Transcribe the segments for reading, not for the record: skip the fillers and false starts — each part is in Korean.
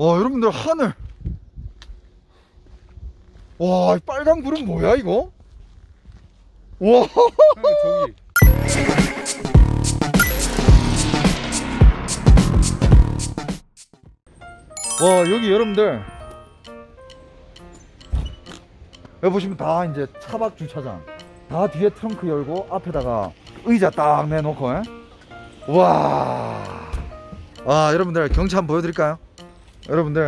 와, 여러분들 하늘. 와, 빨간 구름 뭐야 이거? 와. 저기. 와, 여기 여러분들 여기 보시면 다 이제 차박 주차장. 다 뒤에 트렁크 열고 앞에다가 의자 딱 내놓고. 와. 아, 여러분들 경치 한번 보여드릴까요? 여러분들.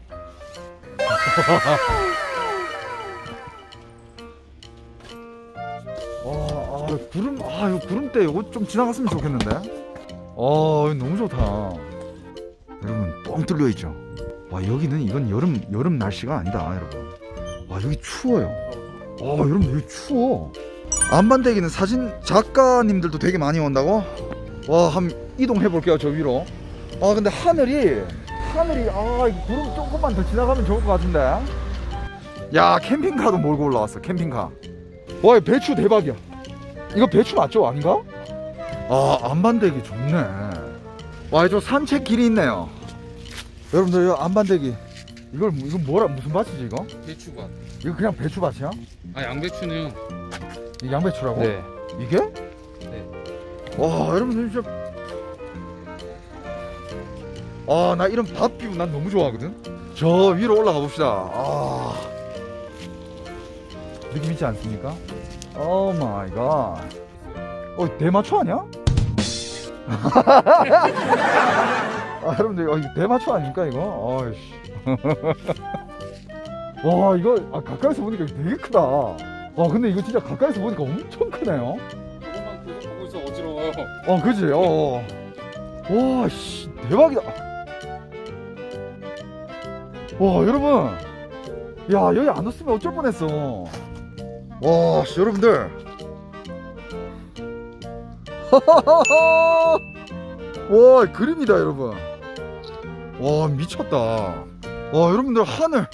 구름, 이거 구름대 이거 좀 지나갔으면 좋겠는데. 이거 너무 좋다. 여러분 뻥 뚫려 있죠. 와, 여기는 이건 여름 날씨가 아니다 여러분. 와, 여기 추워요. 여러분 여기 추워. 안반대기는 사진 작가님들도 되게 많이 온다고. 와, 한번 이동해 볼게요 저 위로. 근데 하늘이 이거 구름 조금만 더 지나가면 좋을 것 같은데. 야, 캠핑카도 몰고 올라왔어. 캠핑카. 와, 배추 대박이야. 이거 배추 맞죠? 아닌가? 안반대기 좋네. 와, 저 산책길이 있네요. 여러분들, 이 안반대기 이거 뭐라, 무슨 밭이지 이거? 배추밭. 이거 그냥 배추밭이야? 양배추는. 이 양배추라고? 네. 이게? 네. 와, 여러분들 진짜. 나 이런 밭뷰 난 너무 좋아하거든. 저 위로 올라가 봅시다. 느낌 있지 않습니까? 오 마이 갓. 대마초 아니야? 여러분들 이거 대마초 아닙니까 이거? 아이씨. 와, 이거 가까이서 보니까 되게 크다. 근데 이거 진짜 가까이서 보니까 엄청 크네요. 저것만 계속 보고 있어 어지러워요. 그지? 와, 씨, 대박이다. 와, 여러분, 야, 여기 안 왔으면 어쩔 뻔했어. 와, 씨, 여러분들. 와, 그림이다 여러분. 와, 미쳤다. 와, 여러분들 하늘.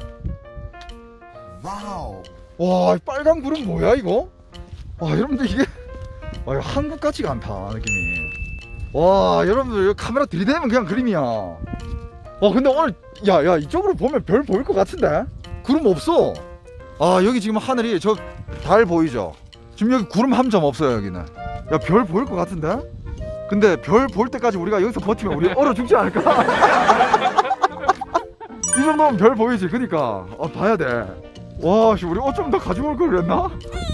와우. 와, 빨간 구름 뭐야 이거? 여러분들 이게 한국 같지가 않다 느낌이. 와, 여러분들 카메라 들이대면 그냥 그림이야. 근데 오늘 야 이쪽으로 보면 별 보일 것 같은데? 구름 없어. 여기 지금 하늘이 저 달 보이죠? 지금 여기 구름 한 점 없어요 여기는. 야, 별 보일 것 같은데? 근데 별 볼 때까지 우리가 여기서 버티면 우리 얼어 죽지 않을까? 이 정도면 별 보이지. 그니까 봐야 돼. 와, 씨, 우리 옷 좀 더 가지고 올 걸 그랬나?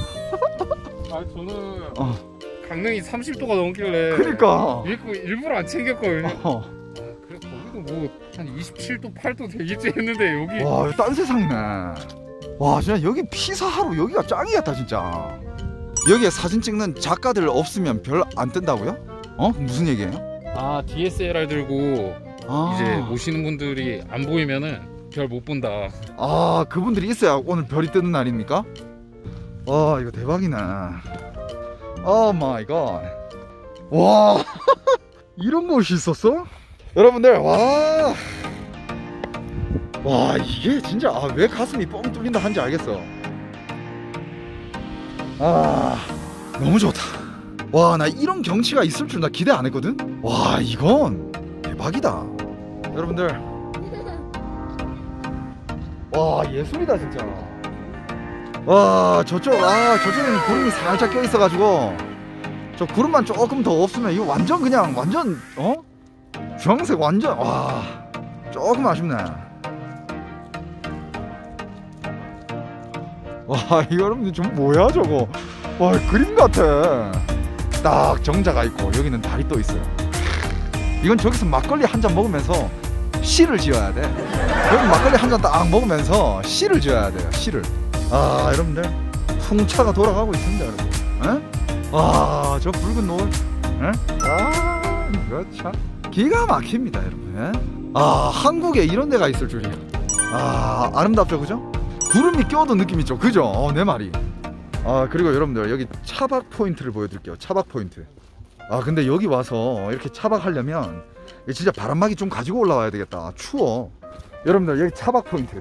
저는 강릉이 30도가 넘길래 그니까 일부러 안 챙겼거든요. 그래, 거기도 뭐 한 27도 8도 되겠지 했는데 여기. 와, 딴 세상이네. 와, 진짜 여기 피사하루 여기가 짱이었다 진짜. 여기에 사진 찍는 작가들 없으면 별 안 뜬다고요? 무슨 얘기예요? DSLR 들고 이제 오시는 분들이 안 보이면은 별 못 본다. 그분들이 있어야 오늘 별이 뜨는 날입니까? 와, 이거 대박이네. 오 마이 갓. 와, 이런 곳이 있었어? 여러분들, 와, 이게 진짜 왜 가슴이 뻥 뚫린다 한지 알겠어. 너무 좋다. 와, 나 이런 경치가 있을 줄 나 기대 안 했거든. 와, 이건 대박이다 여러분들. 와, 예술이다 진짜. 와, 저쪽에는 구름이 살짝 껴 있어가지고 저 구름만 조금 더 없으면 이거 완전 주황색 완전. 와, 조금 아쉽네. 와, 이거 여러분들 좀 뭐야 저거. 와, 그림 같아. 딱 정자가 있고 여기는 달이 또 있어요. 이건 저기서 막걸리 한 잔 먹으면서 시를 지어야 돼. 여기 막걸리 한 잔 딱 먹으면서 시를 지어야 돼요. 시를. 여러분들 풍차가 돌아가고 있습니다 여러분. 저 붉은 노을. 이거 참 기가 막힙니다 여러분. 한국에 이런 데가 있을 줄이야. 아름답죠 그죠? 구름이 껴도 느낌 있죠 그죠? 내 말이. 그리고 여러분들 여기 차박 포인트를 보여드릴게요. 차박 포인트. 근데 여기 와서 이렇게 차박하려면 진짜 바람막이 좀 가지고 올라와야 되겠다. 추워. 여러분들 여기 차박 포인트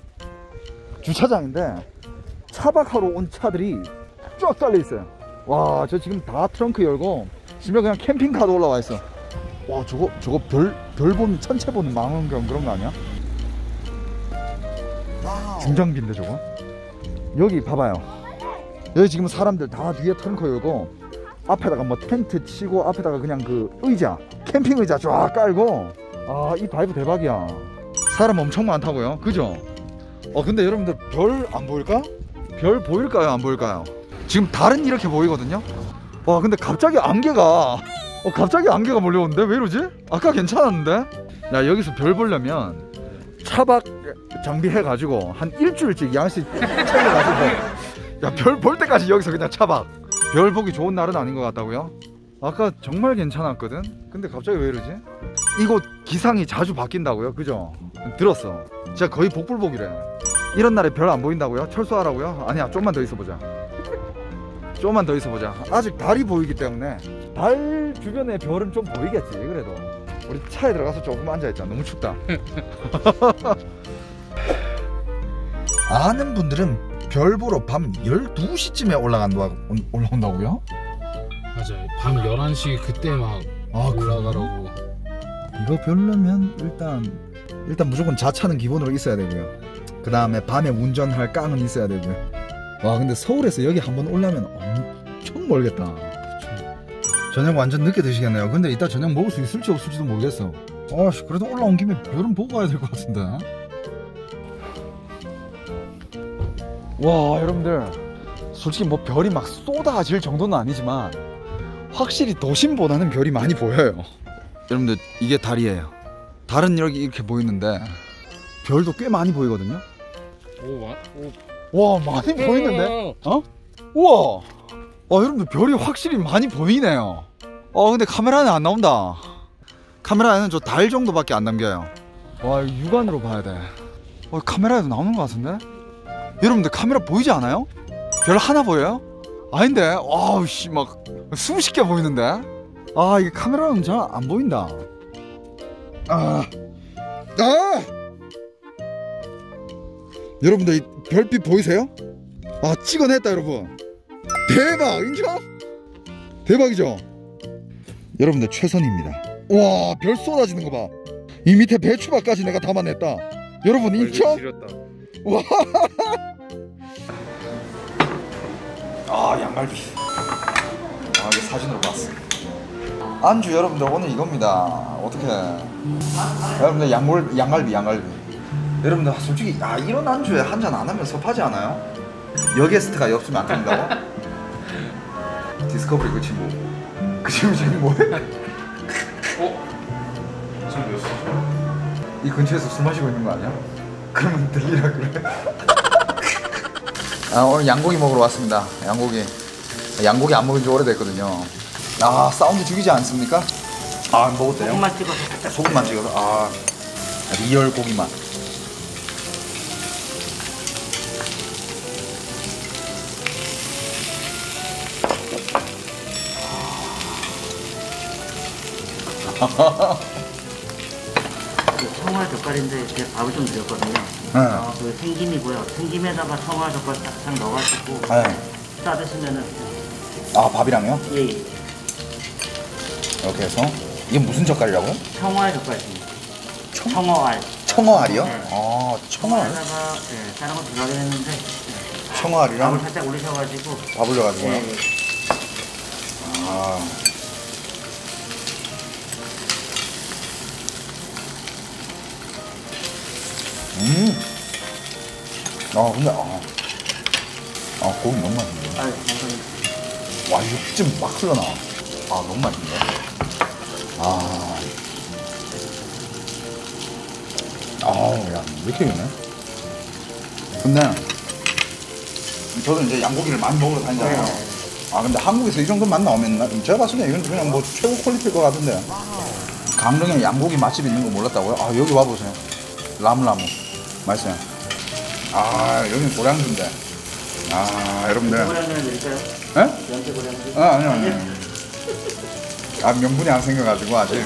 주차장인데 차박하러 온 차들이 쫙 달려 있어요. 와, 저 지금 다 트렁크 열고 지금 그냥 캠핑카도 올라와 있어. 와, 저거 별 보면 천체 보는 망원경 그런 거 아니야? 중장비인데 저거. 여기 봐봐요. 여기 지금 사람들 다 뒤에 트렁크 열고 앞에다가 뭐 텐트 치고 앞에다가 그냥 그 의자, 캠핑 의자 쫙 깔고. 아, 이 바이브 대박이야. 사람 엄청 많다고요, 그죠? 근데 여러분들 별 안 보일까? 별 보일까요, 안 보일까요? 지금 달은 이렇게 보이거든요. 와, 근데 갑자기 안개가 몰려오는데 왜 이러지? 아까 괜찮았는데? 야, 여기서 별 보려면 차박 장비 해가지고 한 일주일씩 양식 챙겨가지고 야, 별 볼 때까지 여기서 그냥 차박. 별 보기 좋은 날은 아닌 것 같다고요? 아까 정말 괜찮았거든? 근데 갑자기 왜 이러지? 이곳 기상이 자주 바뀐다고요? 그죠? 들었어. 진짜 거의 복불복이래. 이런 날에 별 안 보인다고요? 철수하라고요? 아니야, 좀만 더 있어보자. 좀만 더 있어보자. 아직 달이 보이기 때문에 달 주변에 별은 좀 보이겠지. 그래도 우리 차에 들어가서 조금 앉아있자. 너무 춥다. 아는 분들은 별 보러 밤 12시쯤에 올라온다고요? 맞아요. 밤 11시 그때 막 올라가라고. 이거 별로면 일단 무조건 자차는 기본으로 있어야 되고요. 그 다음에 밤에 운전할 깡은 있어야 되고요. 와, 근데 서울에서 여기 한번 올라면 엄청 멀겠다. 저녁 완전 늦게 드시겠네요. 근데 이따 저녁 먹을 수 있을지 없을지도 모르겠어. 그래도 올라온 김에 별은 보고 가야 될 것 같은데. 와, 여러분들 솔직히 뭐 별이 막 쏟아질 정도는 아니지만 확실히 도심보다는 별이 많이 보여요. 여러분들, 이게 달이에요. 달은 이렇게 보이는데 별도 꽤 많이 보이거든요. 와, 많이 보이는데? 우와. 여러분들 별이 확실히 많이 보이네요. 근데 카메라는 안 나온다. 카메라에는 저 달 정도밖에 안 남겨요. 와, 육안으로 봐야 돼. 카메라에도 나오는 것 같은데? 여러분들 카메라 보이지 않아요? 별 하나 보여요? 아닌데? 와우, 씨, 막 수십 개 보이는데? 이게 카메라는 잘 안 보인다. 여러분들 이 별빛 보이세요? 찍어냈다, 여러분. 대박, 인정? 대박이죠? 여러분들 최선입니다. 와, 별 쏟아지는 거 봐. 이 밑에 배추밭까지 내가 담아냈다. 여러분, 인정? 와. 양갈비. 이거 사진으로 봤어. 안주 여러분들 오늘 이겁니다. 어떻게? 여러분들 양갈비. 여러분들 솔직히 이런 안주에 한 잔 안 하면 섭하지 않아요? 여게스트가 없으면 안 된다고? 디스커버리 그 친구 저기 뭐해? 지금 몇 시죠? 이 근처에서 술 마시고 있는 거 아니야? 그러면 들리라 그래. 오늘 양고기 먹으러 왔습니다. 양고기 안 먹은 지 오래됐거든요. 사운드 죽이지 않습니까? 먹어도 돼요? 소금만 찍어서 살짝. 소금만 찍어서. 리얼 고기 맛. 청화 젓갈인데 제가 밥을 좀 드렸거든요. 그 생김이고요. 생김에다가 청화 젓갈 딱 넣어가지고 싸드시면은. 밥이랑요? 예. 이렇게 해서. 이게 무슨 젓갈이라고요? 청화 젓갈입니다. 청어알. 청어알이요? 네. 청어알. 청어알에다가 다른 거 들어가긴 했는데 청어알이랑 밥을 살짝 올리셔가지고. 밥 올려가지고요? 예. 근데 고기 너무 맛있네. 감사합니다. 와, 육즙 막 흘러나와. 너무 맛있네. 야, 왜 이렇게 있네? 근데 저도 이제 양고기를 많이 먹으러 다니잖아요. 근데 한국에서 이 정도 맛 나오면 제가 봤을 때 이건 그냥 뭐 최고 퀄리티일 것 같은데. 강릉에 양고기 맛집 있는 거 몰랐다고요? 여기 와보세요. 라무라무 맛있어요. 여기는 고량주인데. 여러분들. 고량주는 드릴까요? 예? 연태 고량주? 아니요. 명분이 안 생겨가지고 아직.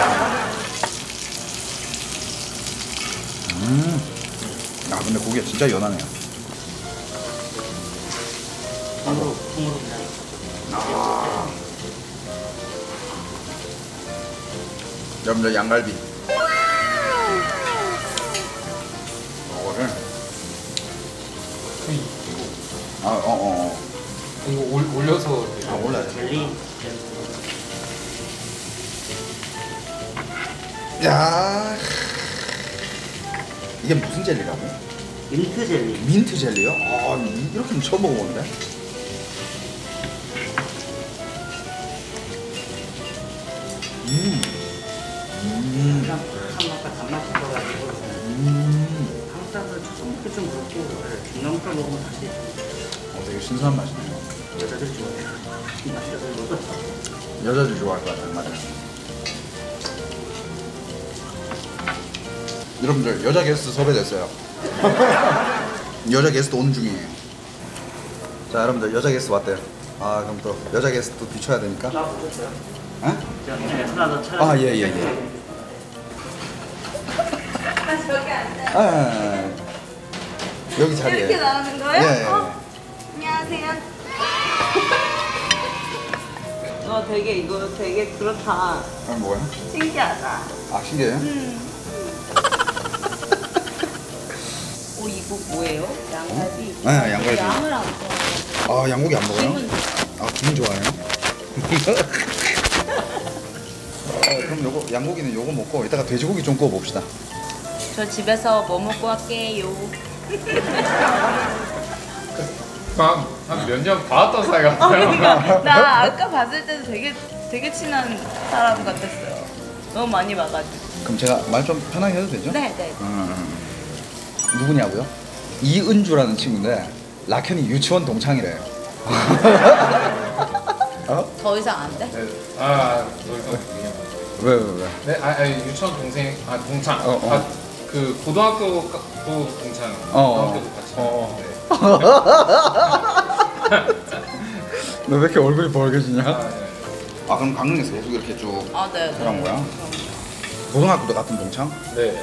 근데 고기가 진짜 연하네요. 통으로 그냥. 여러분들 양갈비. 이거를 이거 올려서 올라야 돼. 젤리. 야, 이게 무슨 젤리라고? 민트 젤리. 민트 젤리요? 아, 이렇게는 처음 먹어보는데. 약간 맛과 단맛이 있어가지고 한국 사람들 처음 먹기 좀 그렇고 중간부터 먹으면 다시 되게 신선한 맛이네요. 여자들 좋아해요. 맛있어서 먹어. 여자들 좋아할 것 같아요. 맞아요. 여러분들 여자 게스트 섭외됐어요. 여자 게스트 오는 중이에요. 자, 여러분들 여자 게스트 왔대요. 아, 그럼 또 여자 게스트 또 비춰야 되니까. 나 보셨어요? 어? 제가 하나 더 찾아. 아, 예. 아, 저기 앉아요. 아, 여기 자리에. 이렇게 나오는 거예요? 예. 안녕하세요. 이거 되게 그렇다. 아, 뭐야? 신기하다. 아, 신기해요? 이거 뭐예요? 양갈비? 네, 양갈비. 양을 안 좋아해요. 아, 양고기 안 먹어요? 기분 아, 기분 좋아요? 그럼 요거 양고기는 요거 먹고 이따가 돼지고기 좀 구워 봅시다. 저 집에서 뭐 먹고 할게요? 한 몇 년 봐왔던 사이 같아요. 그러니까 나 아까 봤을 때도 되게 친한 사람 같았어요. 너무 많이 봐가지고. 그럼 제가 말 좀 편하게 해도 되죠? 네. 누구냐고요? 이은주라는 친구인데 라켄이 유치원 동창이래요. 어? 더 이상 안 돼? 네. 더 이상 얘기하면. 왜? 네, 아니 유치원 동생, 동창. 그 고등학교도 동창. 고등학교도 같이. 네. 너 왜 이렇게 얼굴이 벌개지냐? 네. 아, 그럼 강릉에서 계속 이렇게 쭉 네. 그런 거야? 고등학교도 같은 동창? 네.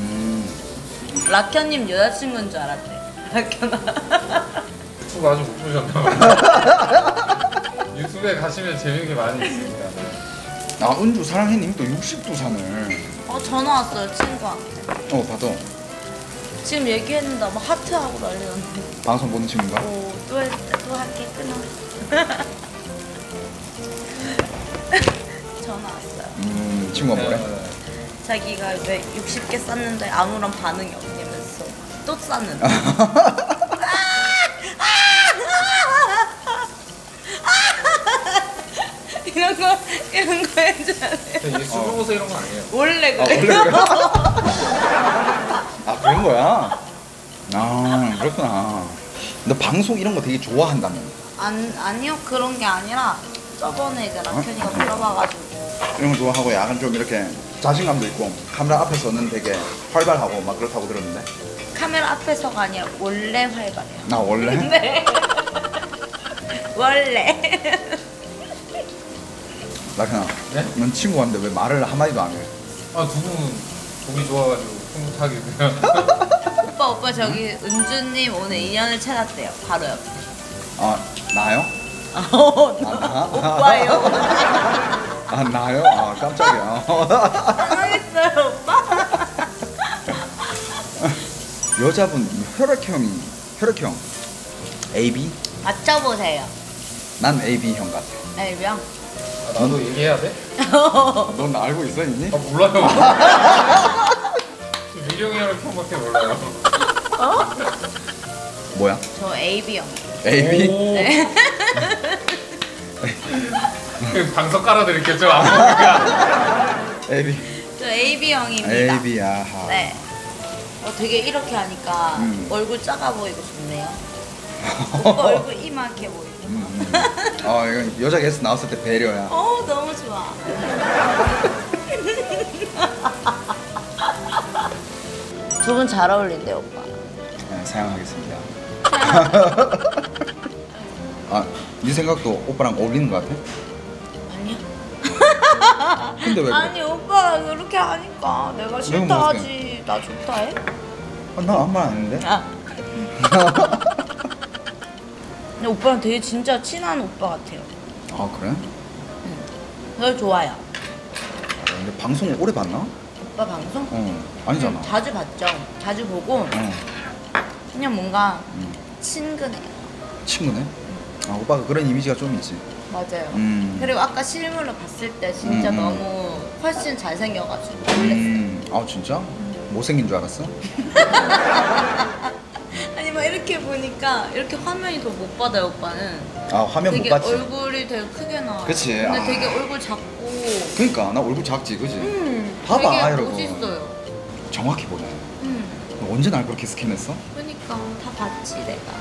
락현님 여자친구인 줄 알았대. 락현아. 유튜브 아직 못 보셨나 봐요. 유튜브에 가시면 재밌게 많이 있습니다. 아, 은주 사랑해님 또 62산을. 전화 왔어요, 친구한테. 봐도 지금 얘기했는데 막 하트하고 난리났는데. 방송 보는 친구인가? 또 할게, 끊어. 전화 왔어요. 친구가 뭐래? 자기가 왜 60개 쌌는데 아무런 반응이 없냐면서 또 쌌는데. 이런 거 해줘야 돼. 이게 술로서 이런 건 아니에요. 원래 아, 그래. 원래 그래? 아, 그런 거야? 아, 그렇구나. 너 방송 이런 거 되게 좋아한다며. 아니요, 그런 게 아니라 저번에 이제 락현이가 물어봐가지고. 이런 거 좋아하고 약간 좀 이렇게 자신감도 있고 카메라 앞에서는 되게 활발하고 막 그렇다고 들었는데. 카메라 앞에서가 아니라 원래 활발해요. 나 원래? 네. 원래. 라켄아, 네? 넌 친구한테 왜 말을 한마디도 안 해? 두 분은 보기 좋아가지고 흐뭇하게 그냥. 오빠 저기 은주님 오늘 인연을 찾았대요. 바로 옆에. 아, 나요? 나? 나? 오빠예요. 아, 나요? 아, 깜짝이야. 당황했어요, 오빠. 여자분 혈액형 AB? 맞춰보세요. 난 AB 형 같아. 네, 명. 나도 얘기해야 돼? 넌 알고 있어 있니? 몰라요. 저 미령이 형을 평밖에 몰라요. 뭐야? 저 AB형. AB? 네. 방석 깔아드릴게요. 저 아무거나. AB. 저 AB형입니다. AB, 아하. 네. 되게 이렇게 하니까 얼굴 작아 보이고 좋네요. 오빠 얼굴 이만하게 보이고. 이건 여자 게스트 나왔을 때 배려야. 너무 좋아. 두 분 잘 어울린대요, 오빠. 네, 사양하겠습니다. 아, 네 생각도 오빠랑 어울리는 것 같아? 아니요. 근데 왜 그래? 아니, 오빠가 그렇게 하니까 내가 싫다 뭐 하지. 나 좋다 해? 나 아무 말 안 했는데? 아. 근데 오빠랑 되게 진짜 친한 오빠 같아요. 아, 그래? 저 좋아요. 근데 방송을 오래 봤나? 오빠 방송? 아니잖아. 자주 봤죠. 자주 보고 어. 그냥 뭔가 친근해요. 친구네? 아 오빠가 그런 이미지가 좀 있지. 맞아요. 음. 그리고 아까 실물로 봤을 때 진짜 너무 훨씬 잘생겨가지고 놀랬어요. 아 진짜? 못생긴 줄 알았어? 아니 막 이렇게 보니까 이렇게 화면이 더 못 받아요 오빠는. 아 화면 못 되게 봤지? 얼굴이 되게 크게 나와요. 그치. 근데 아. 되게 얼굴 작고. 그니까 나 얼굴 작지 그지? 봐봐 되게 여러분. 멋있어요. 정확히 보네. 너 언제 날 그렇게 스캔했어? 그러니까 다 봤지 내가.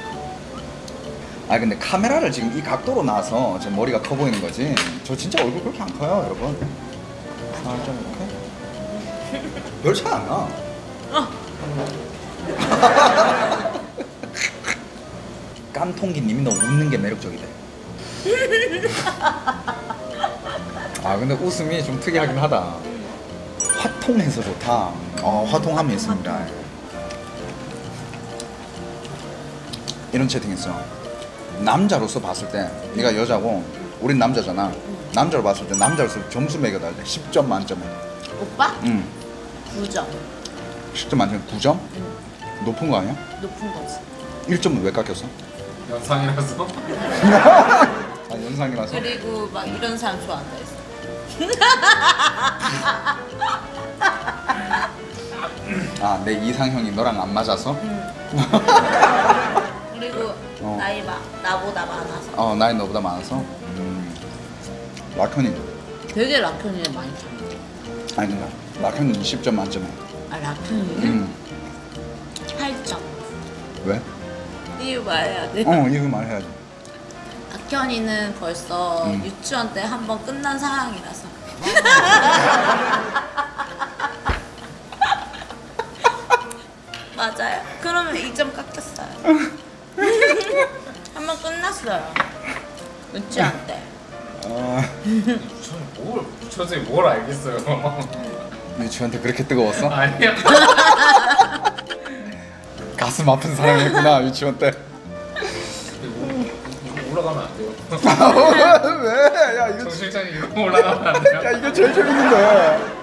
아 근데 카메라를 지금 이 각도로 놔서 제 머리가 커 보이는 거지. 저 진짜 얼굴 그렇게 안 커요 여러분. 살짝 이렇게. 별 차이 안 나. 깐통기님이 너 웃는 게 매력적이래. 아 근데 웃음이 좀 특이하긴 하다. 화통해서 좋다. 화통함이 있습니다. 이런 채팅했어. 남자로서 봤을 때 네가 여자고 우린 남자잖아. 남자로 봤을 때 남자로서 점수 매겨달래. 10점 만점에. 오빠? 응. 9점. 10점 만점에 9점? 높은 거 아니야? 높은 거지. 1점은 왜 깎였어? 연상이라서. 아 연상이라서? 그리고 막 이런 사람 좋아한다 했어. 아 내 이상형이 너랑 안 맞아서? 그리고 나이 나보다 많아서. 나이 너보다 많아서? 라현이 되게 라편이를 많이 찾는데. 아니 근데 라현이 10점 만점에. 아 라편이는? 8점. 왜? 이유 말해야 돼. 이거 말해야지. 박현이는 벌써 유치원 때 한 번 끝난 사랑이라서. 맞아요. 그러면 2점 깎였어요. 한 번 끝났어요. 유치원 때. 저는 뭘 알겠어요. 유치원한테 그렇게 뜨거웠어? 아니야. 가슴 아픈 사랑이었구나 유치원 때. 이거 올라가면 안 돼요. 왜? 야 이거 정 실장님 이거 올라가면 안 돼요. 야 이거 제일 재밌는데.